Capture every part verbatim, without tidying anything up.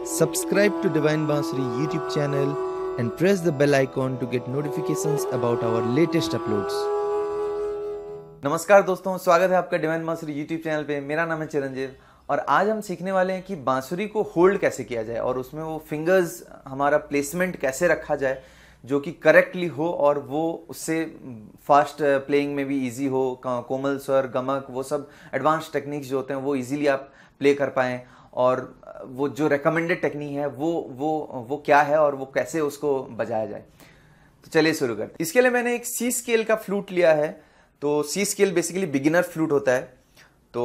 Subscribe to Divine Bansuri YouTube channel and press the bell icon to get notifications about our latest uploads. नमस्कार दोस्तों, स्वागत है आपका divine बांसुरी YouTube channel पे। मेरा नाम है चिरंजीव और आज हम सीखने वाले हैं कि बांसुरी को होल्ड कैसे किया जाए और उसमें वो फिंगर्स हमारा प्लेसमेंट कैसे रखा जाए जो कि करेक्टली हो और वो उससे फास्ट प्लेइंग में भी इजी हो। कोमल स्वर, गमक, वो सब एडवांस टेक्निक्स जो होते हैं वो इजीली आप प्ले कर पाएँ और वो जो रिकमेंडेड टेक्निक है वो वो वो क्या है और वो कैसे उसको बजाया जाए। तो चलिए शुरू करते हैं। इसके लिए मैंने एक सी स्केल का फ्लूट लिया है। तो C scale basically beginner flute होता है। तो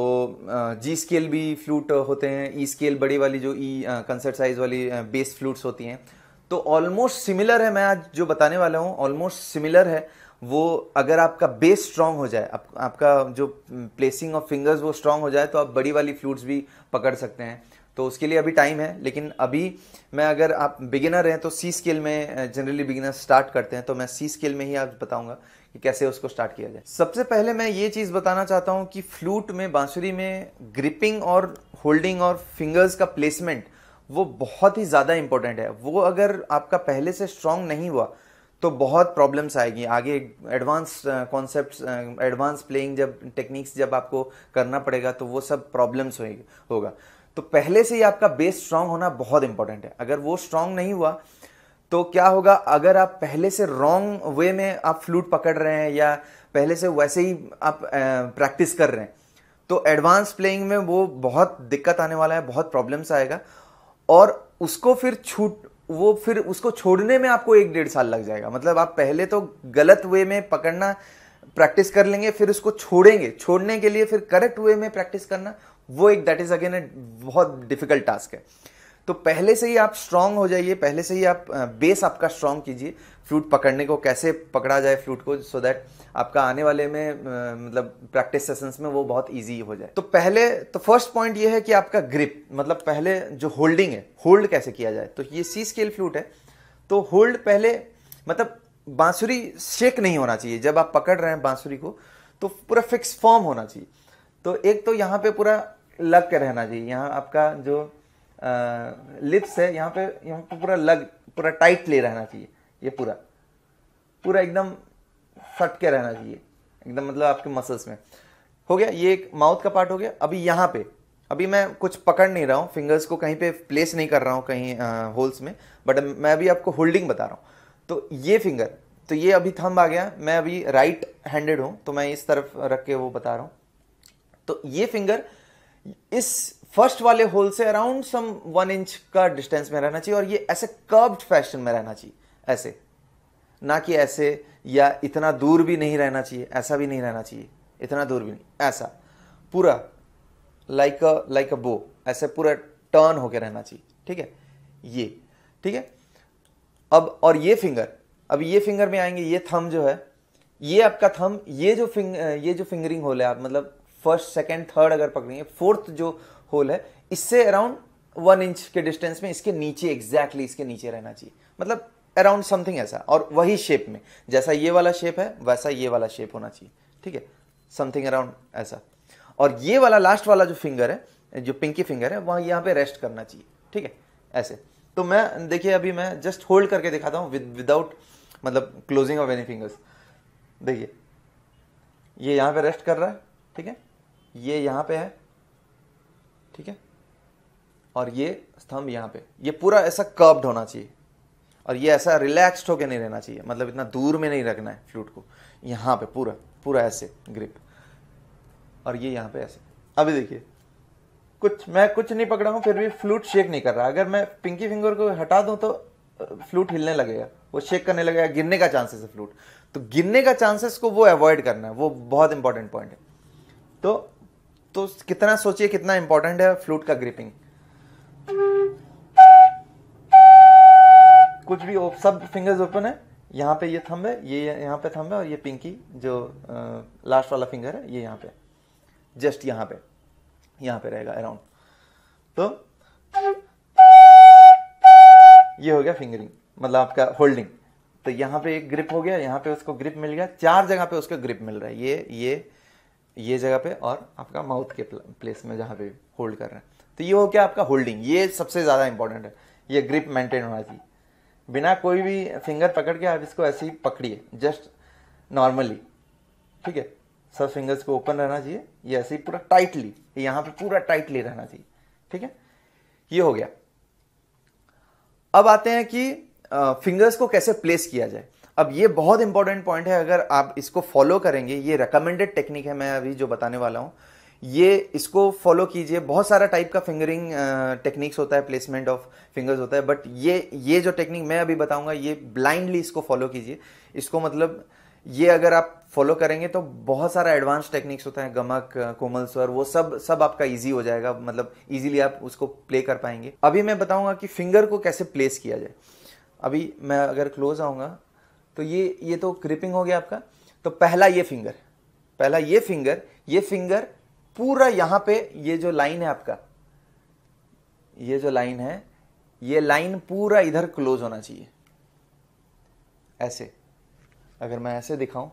जी स्केल भी फ्लूट होते हैं, ई स्केल बड़ी वाली जो ई कंसर्ट साइज वाली बेस फ्लूट्स होती हैं। तो ऑलमोस्ट सिमिलर है, मैं आज जो बताने वाला हूँ ऑलमोस्ट सिमिलर है। वो अगर आपका बेस स्ट्रांग हो जाए, आप, आपका जो प्लेसिंग ऑफ फिंगर्स वो स्ट्रांग हो जाए तो आप बड़ी वाली फ्लूट्स भी पकड़ सकते हैं। तो उसके लिए अभी टाइम है, लेकिन अभी मैं अगर आप बिगिनर हैं तो सी स्केल में जनरली बिगिनर स्टार्ट करते हैं। तो मैं सी स्केल में ही आज बताऊंगा कि कैसे उसको स्टार्ट किया जाए। सबसे पहले मैं ये चीज़ बताना चाहता हूँ कि फ्लूट में, बांसुरी में ग्रिपिंग और होल्डिंग और फिंगर्स का प्लेसमेंट वो बहुत ही ज़्यादा इंपॉर्टेंट है। वो अगर आपका पहले से स्ट्रांग नहीं हुआ तो बहुत प्रॉब्लम्स आएगी आगे। एडवांस कॉन्सेप्ट्स, एडवांस प्लेइंग जब टेक्निक्स जब आपको करना पड़ेगा तो वो सब प्रॉब्लम्स होगा। तो पहले से ही आपका बेस स्ट्रांग होना बहुत इंपॉर्टेंट है। अगर वो स्ट्रांग नहीं हुआ तो क्या होगा, अगर आप पहले से रॉन्ग वे में आप फ्लूट पकड़ रहे हैं या पहले से वैसे ही आप प्रैक्टिस कर रहे हैं तो एडवांस प्लेइंग में वो बहुत दिक्कत आने वाला है, बहुत प्रॉब्लम्स आएगा और उसको फिर छूट वो फिर उसको छोड़ने में आपको एक डेढ़ साल लग जाएगा। मतलब आप पहले तो गलत वे में पकड़ना प्रैक्टिस कर लेंगे, फिर उसको छोड़ेंगे, छोड़ने के लिए फिर करेक्ट वे में प्रैक्टिस करना, वो एक दैट इज अगेन ए बहुत डिफिकल्ट टास्क है। तो पहले से ही आप स्ट्रांग हो जाइए, पहले से ही आप बेस आपका स्ट्रांग कीजिए। फ्लूट पकड़ने को कैसे पकड़ा जाए फ्लूट को, सो दैट आपका आने वाले में मतलब प्रैक्टिस सेशंस में वो बहुत इजी हो जाए। तो पहले तो फर्स्ट पॉइंट ये है कि आपका ग्रिप, मतलब पहले जो होल्डिंग है, होल्ड कैसे किया जाए। तो ये सी स्केल फ्लूट है तो होल्ड पहले मतलब बांसुरी शेक नहीं होना चाहिए। जब आप पकड़ रहे हैं बांसुरी को तो पूरा फिक्स फॉर्म होना चाहिए। तो एक तो यहाँ पे पूरा लग के रहना चाहिए, यहाँ आपका जो लिप्स है यहाँ पे यहाँ पे पूरा लग पूरा टाइट ले रहना चाहिए। ये पूरा पूरा एकदम फट के रहना चाहिए एकदम, मतलब आपके मसल्स में हो गया। ये एक माउथ का पार्ट हो गया। अभी यहाँ पे अभी मैं कुछ पकड़ नहीं रहा हूँ, फिंगर्स को कहीं पे प्लेस नहीं कर रहा हूँ कहीं होल्स में, बट मैं अभी आपको होल्डिंग बता रहा हूँ। तो ये फिंगर, तो ये अभी थंब आ गया। मैं अभी राइट हैंडेड हूँ तो मैं इस तरफ रख के वो बता रहा हूँ। तो ये फिंगर इस फर्स्ट वाले होल से अराउंड सम वन इंच का डिस्टेंस में रहना चाहिए और ये ऐसे कर्व्ड फैशन में रहना चाहिए, ऐसे ना कि ऐसे, या इतना दूर भी नहीं रहना चाहिए, ऐसा भी नहीं रहना चाहिए, इतना दूर भी नहीं, ऐसा पूरा लाइक अ लाइक अ बो, ऐसे पूरा टर्न होके रहना चाहिए। ठीक है, ये ठीक है। अब और ये फिंगर, अब ये फिंगर में आएंगे। ये थंब जो है, ये आपका थंब, ये जो फिंग ये जो फिंगरिंग होल है, आप मतलब फर्स्ट सेकंड थर्ड अगर पकड़ेंगे, फोर्थ जो होल है इससे अराउंड वन इंच के डिस्टेंस में, इसके नीचे एग्जैक्टली इसके नीचे रहना चाहिए, मतलब अराउंड समथिंग ऐसा। और वही शेप में, जैसा ये वाला शेप है वैसा ये वाला शेप होना चाहिए। ठीक है, समथिंग अराउंड ऐसा। और ये वाला लास्ट वाला जो फिंगर है, जो पिंकी फिंगर है, वहां यहाँ पे रेस्ट करना चाहिए। ठीक है, ऐसे। तो मैं देखिए अभी मैं जस्ट होल्ड करके दिखाता हूँ विदाउट मतलब क्लोजिंग ऑफ एनी फिंगर्स। देखिए ये यहाँ पे रेस्ट कर रहा है, ठीक है, ये यहाँ पे है, ठीक है, और ये स्तंभ यहाँ पे, ये पूरा ऐसा कर्व्ड होना चाहिए और ये ऐसा रिलैक्स्ड होके नहीं रहना चाहिए, मतलब इतना दूर में नहीं रखना है फ्लूट को। यहाँ पे पूरा पूरा ऐसे ग्रिप, और ये यहाँ पे ऐसे। अभी देखिए कुछ मैं कुछ नहीं पकड़ा हूँ फिर भी फ्लूट शेक नहीं कर रहा। अगर मैं पिंकी फिंगर को हटा दूँ तो फ्लूट हिलने लगेगा, वो शेक करने लगेगा, गिरने का चांसेस है फ्लूट। तो गिरने का चांसेस को वो अवॉइड करना है, वो बहुत इंपॉर्टेंट पॉइंट है। तो तो कितना सोचिए कितना इंपॉर्टेंट है फ्लूट का ग्रिपिंग। कुछ भी सब फिंगर्स ओपन है, यहाँ पे ये थंब है, ये यहाँ पे थंब है, और ये पिंकी जो लास्ट वाला फिंगर है ये यहाँ पे, जस्ट यहाँ पे यहाँ पे रहेगा अराउंड। तो ये हो गया फिंगरिंग, मतलब आपका होल्डिंग। तो यहाँ पे एक ग्रिप हो गया, यहाँ पे उसको ग्रिप मिल गया, चार जगह पे उसको ग्रिप मिल रहा है, ये ये ये जगह पे और आपका माउथ के प्लेस में जहाँ पे होल्ड कर रहे हैं। तो ये हो क्या आपका होल्डिंग, ये सबसे ज़्यादा इंपॉर्टेंट है, ये ग्रिप मेंटेन होना चाहिए। बिना कोई भी फिंगर पकड़ के आप इसको ऐसे ही पकड़िए, जस्ट नॉर्मली, ठीक है। सब फिंगर्स को ओपन रहना चाहिए, ये ऐसे ही पूरा टाइटली, यहाँ पे पूरा टाइटली रहना चाहिए, ठीक है। ये हो गया। अब आते हैं कि फिंगर्स को कैसे प्लेस किया जाए। अब ये बहुत इंपॉर्टेंट पॉइंट है, अगर आप इसको फॉलो करेंगे, ये रिकमेंडेड टेक्निक है मैं अभी जो बताने वाला हूं, ये इसको फॉलो कीजिए। बहुत सारा टाइप का फिंगरिंग टेक्निक्स होता है, प्लेसमेंट ऑफ फिंगर्स होता है, बट ये ये जो टेक्निक मैं अभी बताऊंगा, ये ब्लाइंडली इसको फॉलो कीजिए। इसको मतलब ये अगर आप फॉलो करेंगे तो बहुत सारा एडवांस टेक्निक्स होता है, गमक, कोमल स्वर, वो सब सब आपका इजी हो जाएगा, मतलब इजीली आप उसको प्ले कर पाएंगे। अभी मैं बताऊंगा कि फिंगर को कैसे प्लेस किया जाए। अभी मैं अगर क्लोज आऊंगा तो ये ये तो ग्रिपिंग हो गया आपका। तो पहला ये फिंगर, पहला ये फिंगर, ये फिंगर पूरा यहां पे, ये जो लाइन है आपका, ये जो लाइन है, ये लाइन पूरा इधर क्लोज होना चाहिए, ऐसे। अगर मैं ऐसे दिखाऊं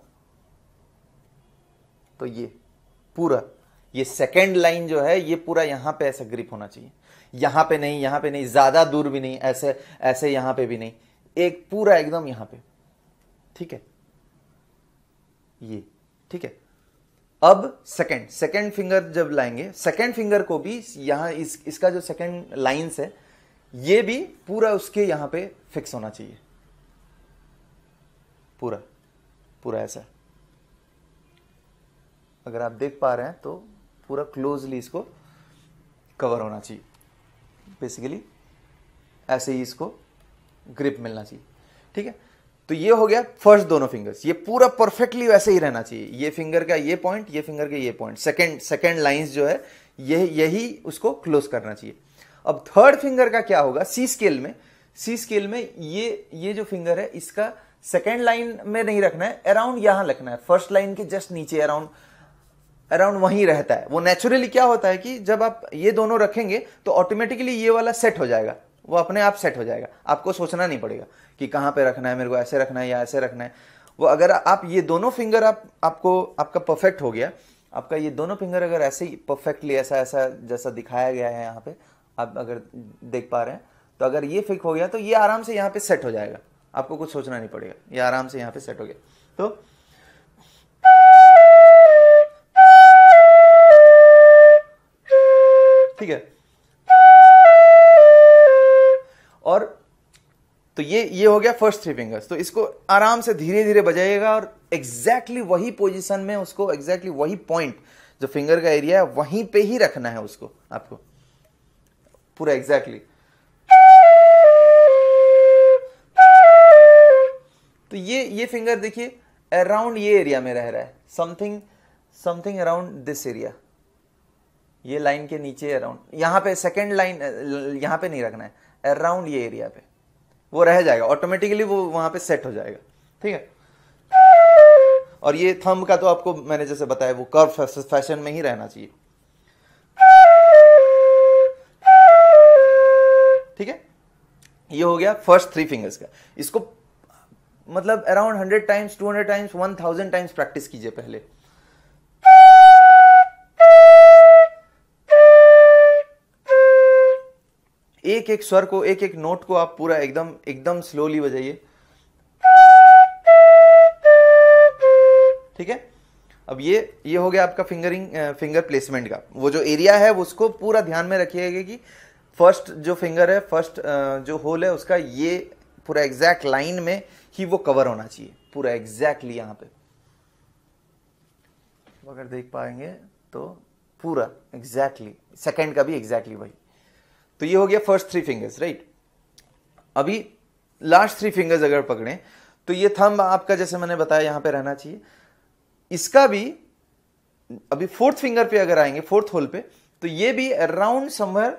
तो ये पूरा, ये सेकेंड लाइन जो है, ये पूरा यहां पे ऐसा ग्रिप होना चाहिए, यहां पे नहीं, यहां पे नहीं, ज्यादा दूर भी नहीं, ऐसे ऐसे यहां पे भी नहीं, एक पूरा एकदम यहां पे, ठीक है, ये, ठीक है। अब सेकंड सेकंड फिंगर जब लाएंगे, सेकंड फिंगर को भी यहां, इस इसका जो सेकंड लाइंस है, ये भी पूरा उसके यहां पे फिक्स होना चाहिए, पूरा पूरा ऐसा। अगर आप देख पा रहे हैं तो पूरा क्लोजली इसको कवर होना चाहिए, बेसिकली ऐसे ही इसको ग्रिप मिलना चाहिए, ठीक है। तो ये हो गया फर्स्ट दोनों फिंगर्स, ये पूरा परफेक्टली वैसे ही रहना चाहिए, ये फिंगर का ये पॉइंट, ये फिंगर का ये पॉइंट, सेकंड सेकंड लाइंस जो है, ये यही उसको क्लोज करना चाहिए। अब थर्ड फिंगर का क्या होगा, सी स्केल में, सी स्केल में ये ये जो फिंगर है, इसका सेकेंड लाइन में नहीं रखना है, अराउंड यहां रखना है, फर्स्ट लाइन के जस्ट नीचे, अराउंड अराउंड वहीं रहता है वो। नेचुरली क्या होता है कि जब आप ये दोनों रखेंगे तो ऑटोमेटिकली ये वाला सेट हो जाएगा, वो अपने आप सेट हो जाएगा, आपको सोचना नहीं पड़ेगा कि कहां पे रखना है, मेरे को ऐसे रखना है या ऐसे रखना है। वो अगर आप ये दोनों फिंगर आप आपको आपका परफेक्ट हो गया, आपका ये दोनों फिंगर अगर ऐसे ही परफेक्टली ऐसा ऐसा जैसा दिखाया गया है यहाँ पे, आप अगर देख पा रहे हैं, तो अगर ये फिक्स हो गया तो ये आराम से यहाँ पे सेट हो जाएगा, आपको कुछ सोचना नहीं पड़ेगा, ये आराम से यहाँ पे सेट हो गया। तो ठीक है, और तो ये ये हो गया फर्स्ट थ्री फिंगर्स। तो इसको आराम से धीरे धीरे बजाइएगा और एग्जैक्टली वही पोजीशन में उसको, एग्जैक्टली वही पॉइंट जो फिंगर का एरिया है वहीं पे ही रखना है उसको, आपको पूरा एग्जैक्टली। तो ये ये फिंगर देखिए अराउंड ये एरिया में रह रहा है, something something around this area, ये लाइन के नीचे अराउंड, यहां पे सेकंड लाइन यहां पे नहीं रखना है, अराउंड ये एरिया पे वो रह जाएगा, ऑटोमेटिकली वो वहां पे सेट हो जाएगा, ठीक है। और ये थंब का तो आपको मैंने जैसे बताया वो कर्व फैशन में ही रहना चाहिए, ठीक है। ये हो गया फर्स्ट थ्री फिंगर्स का। इसको मतलब around hundred times, two hundred times, one thousand times practice कीजिए पहले। एक एक स्वर को, एक एक नोट को आप पूरा एकदम एकदम स्लोली बजाइए, ठीक है। अब ये ये हो गया आपका फिंगरिंग फिंगर प्लेसमेंट का, वो जो एरिया है उसको पूरा ध्यान में रखिएगा कि फर्स्ट जो फिंगर है, फर्स्ट जो होल है उसका, ये पूरा एग्जैक्ट लाइन में ही वो कवर होना चाहिए, पूरा एग्जैक्टली यहां पे। अगर देख पाएंगे तो पूरा एग्जैक्टली, सेकंड का भी एग्जैक्टली वही। तो ये हो गया फर्स्ट थ्री फिंगर्स, राइट। अभी लास्ट थ्री फिंगर्स अगर पकड़ें तो ये थंब आपका जैसे मैंने बताया यहां पे रहना चाहिए, इसका भी अभी फोर्थ फिंगर पे अगर आएंगे, फोर्थ होल पे, तो ये भी अराउंड समवेयर,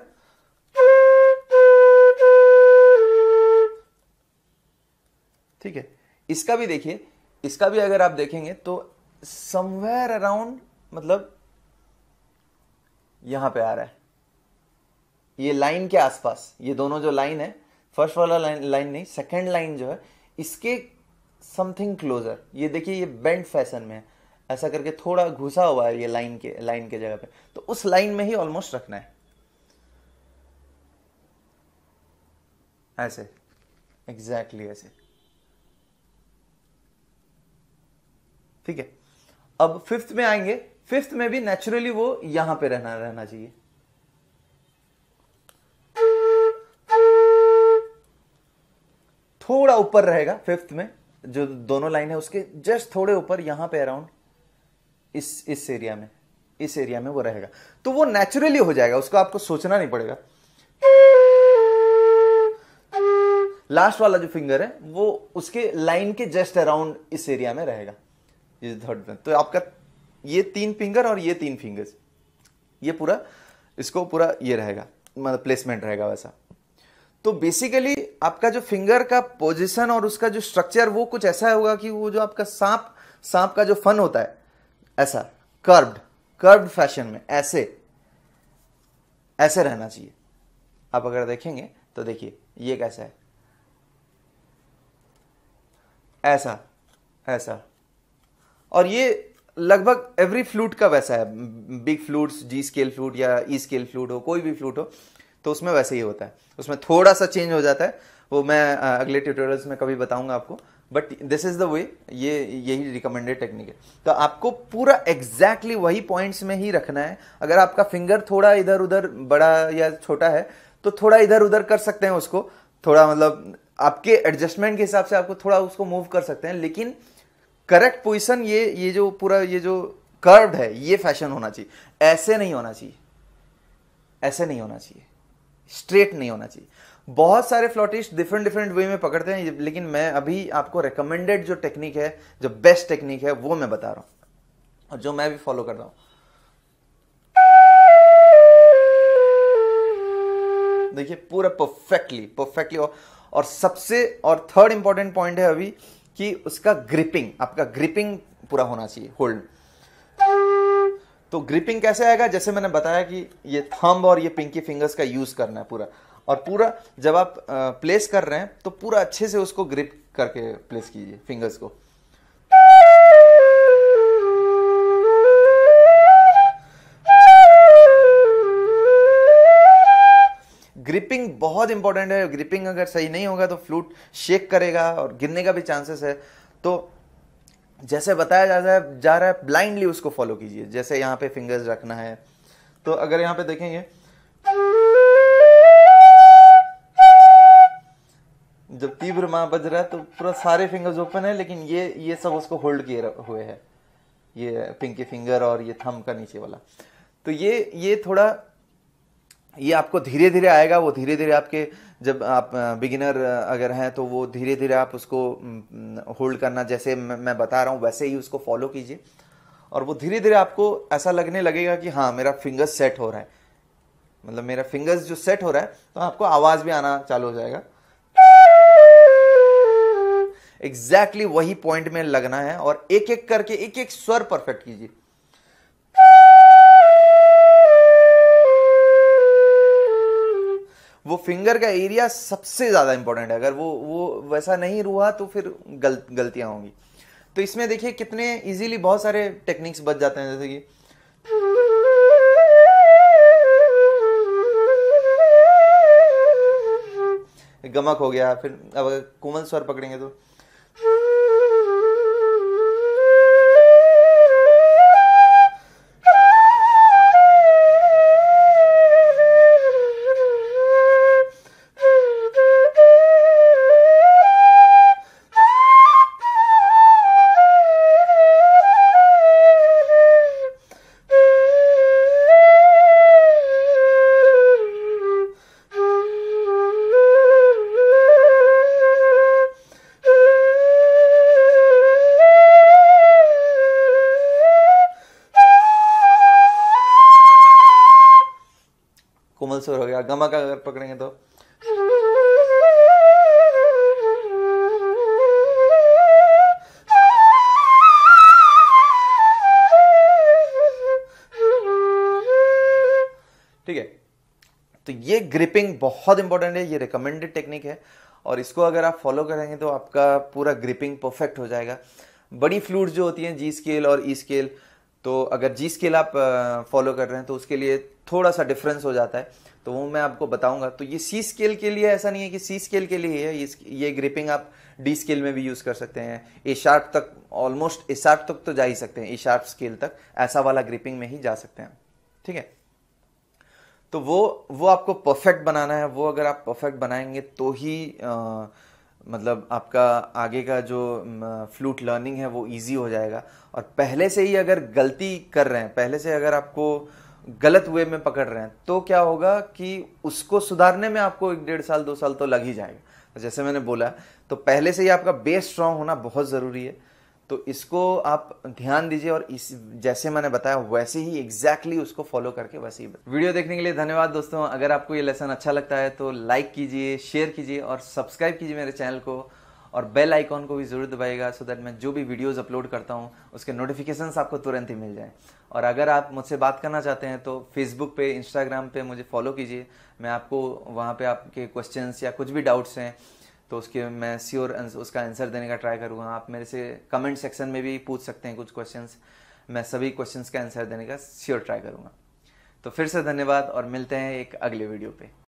ठीक है। इसका भी देखिए, इसका भी अगर आप देखेंगे तो समवेयर अराउंड, मतलब यहां पे आ रहा है, ये लाइन के आसपास, ये दोनों जो लाइन है, फर्स्ट वाला लाइन लाइन नहीं, सेकंड लाइन जो है, इसके समथिंग क्लोजर, ये देखिए ये बेंड फैशन में है, ऐसा करके थोड़ा घुसा हुआ है ये लाइन के लाइन के जगह पे, तो उस लाइन में ही ऑलमोस्ट रखना है, ऐसे, एग्जैक्टली ऐसे, ठीक है। अब फिफ्थ में आएंगे, फिफ्थ में भी नेचुरली वो यहां पे रहना रहना चाहिए। थोड़ा ऊपर रहेगा फिफ्थ में, जो दोनों लाइन है उसके जस्ट थोड़े ऊपर, यहां पे अराउंड इस इस एरिया में, इस एरिया में वो रहेगा, तो वो नेचुरली हो जाएगा, उसको आपको सोचना नहीं पड़ेगा। लास्ट वाला जो फिंगर है वो उसके लाइन के जस्ट अराउंड इस एरिया में रहेगा, ये थर्ड में। तो आपका ये तीन फिंगर और ये तीन फिंगर्स, ये पूरा इसको पूरा ये रहेगा, मतलब प्लेसमेंट रहेगा वैसा। तो बेसिकली आपका जो फिंगर का पोजीशन और उसका जो स्ट्रक्चर वो कुछ ऐसा होगा कि वो जो आपका सांप सांप का जो फन होता है, ऐसा कर्व्ड कर्व्ड फैशन में ऐसे ऐसे रहना चाहिए। आप अगर देखेंगे तो देखिए ये कैसा है, ऐसा ऐसा, और ये लगभग एवरी फ्लूट का वैसा है। Big flutes, G scale flute या ई स्केल फ्लूट हो, कोई भी फ्लूट हो, तो उसमें वैसे ही होता है। उसमें थोड़ा सा चेंज हो जाता है, वो मैं अगले ट्यूटोरियल्स में कभी बताऊंगा आपको, but this is the way, ये यही रिकमेंडेड टेक्निक है। तो आपको पूरा एग्जैक्टली वही पॉइंट्स में ही रखना है। अगर आपका फिंगर थोड़ा इधर उधर बड़ा या छोटा है तो थोड़ा इधर उधर कर सकते हैं उसको, थोड़ा मतलब आपके एडजस्टमेंट के हिसाब से आपको थोड़ा उसको मूव कर सकते हैं, लेकिन करेक्ट पोजीशन ये ये जो पूरा ये जो कर्व्ड है ये फैशन होना चाहिए। ऐसे नहीं होना चाहिए, ऐसे नहीं होना चाहिए, स्ट्रेट नहीं होना चाहिए। बहुत सारे फ्लॉटिस्ट डिफरेंट डिफरेंट वे में पकड़ते हैं, लेकिन मैं अभी आपको रिकमेंडेड जो टेक्निक है, जो बेस्ट टेक्निक है, वो मैं बता रहा हूं और जो मैं भी फॉलो कर रहा हूं। देखिए पूरा परफेक्टली परफेक्टली और, और सबसे और थर्ड इंपॉर्टेंट पॉइंट है अभी कि उसका ग्रिपिंग, आपका ग्रिपिंग पूरा होना चाहिए, होल्ड। तो ग्रिपिंग कैसे आएगा, जैसे मैंने बताया कि ये थंब और ये पिंकी फिंगर्स का यूज करना है पूरा, और पूरा जब आप प्लेस कर रहे हैं तो पूरा अच्छे से उसको ग्रिप करके प्लेस कीजिए फिंगर्स को। ग्रिपिंग बहुत इंपॉर्टेंट है। ग्रिपिंग अगर सही नहीं होगा तो फ्लूट शेक करेगा और गिरने का भी चांसेस है। तो जैसे बताया जा रहा है जा रहा है ब्लाइंडली उसको फॉलो कीजिए। जैसे यहाँ पे फिंगर्स रखना है, तो अगर यहाँ पे देखेंगे जब तीव्र मां बज रहा है तो पूरा सारे फिंगर्स ओपन है, लेकिन ये ये सब उसको होल्ड किए हुए है, ये पिंकी फिंगर और ये थंब का नीचे वाला। तो ये ये थोड़ा ये आपको धीरे धीरे आएगा। वो धीरे धीरे आपके, जब आप बिगिनर अगर हैं तो वो धीरे धीरे आप उसको होल्ड करना, जैसे मैं बता रहा हूँ वैसे ही उसको फॉलो कीजिए, और वो धीरे धीरे आपको ऐसा लगने लगेगा कि हाँ मेरा फिंगर्स सेट हो रहा है, मतलब मेरा फिंगर्स जो सेट हो रहा है, तो आपको आवाज भी आना चालू हो जाएगा। एग्जैक्टली exactly वही पॉइंट में लगना है और एक एक करके एक एक स्वर परफेक्ट कीजिए। वो फिंगर का एरिया सबसे ज्यादा इंपॉर्टेंट है। अगर वो वो वैसा नहीं हुआ तो फिर गल, गलतियां होंगी। तो इसमें देखिए कितने इजीली बहुत सारे टेक्निक्स बच जाते हैं, जैसे कि गमक हो गया। फिर अब अगर कोमल स्वर पकड़ेंगे तो कोमल स्वर हो गया। गमक अगर पकड़ेंगे तो ठीक है। तो ये ग्रिपिंग बहुत इंपॉर्टेंट है, ये रिकमेंडेड टेक्निक है, और इसको अगर आप फॉलो करेंगे तो आपका पूरा ग्रिपिंग परफेक्ट हो जाएगा। बड़ी फ्लूट्स जो होती हैं, जी स्केल और ई स्केल, तो अगर जी स्केल आप फॉलो कर रहे हैं तो उसके लिए थोड़ा सा डिफरेंस हो जाता है, तो वो मैं आपको बताऊंगा। तो ये सी स्केल के लिए ऐसा नहीं है कि सी स्केल के लिए है, ये ये ग्रिपिंग आप डी स्केल में भी यूज़ कर सकते हैं, ए शार्प तक, ऑलमोस्ट ए शार्प तक तो जा ही सकते हैं, ए शार्प स्केल तक ऐसा वाला ग्रिपिंग में ही जा सकते हैं, ठीक है। तो वो वो आपको परफेक्ट बनाना है, वो अगर आप परफेक्ट बनाएंगे तो ही आ, मतलब आपका आगे का जो फ्लूट लर्निंग है वो इजी हो जाएगा। और पहले से ही अगर गलती कर रहे हैं, पहले से अगर आपको गलत वे में पकड़ रहे हैं, तो क्या होगा कि उसको सुधारने में आपको एक डेढ़ साल दो साल तो लग ही जाएगा। तो जैसे मैंने बोला, तो पहले से ही आपका बेस स्ट्रांग होना बहुत ज़रूरी है। तो इसको आप ध्यान दीजिए और इस जैसे मैंने बताया वैसे ही एग्जैक्टली उसको फॉलो करके वैसे ही। वीडियो देखने के लिए धन्यवाद दोस्तों। अगर आपको ये लेसन अच्छा लगता है तो लाइक कीजिए, शेयर कीजिए और सब्सक्राइब कीजिए मेरे चैनल को, और बेल आइकॉन को भी ज़रूर दबाइएगा, सो दैट मैं जो भी वीडियोस अपलोड करता हूँ उसके नोटिफिकेशंस आपको तुरंत ही मिल जाएं। और अगर आप मुझसे बात करना चाहते हैं तो फेसबुक पे, इंस्टाग्राम पे मुझे फॉलो कीजिए। मैं आपको वहाँ पे आपके क्वेश्चंस या कुछ भी डाउट्स हैं तो उसके मैं श्योर उसका आंसर देने का ट्राई करूँगा। आप मेरे से कमेंट सेक्शन में भी पूछ सकते हैं कुछ क्वेश्चंस, मैं सभी क्वेश्चंस का आंसर देने का श्योर ट्राई करूँगा। तो फिर से धन्यवाद और मिलते हैं एक अगले वीडियो पे।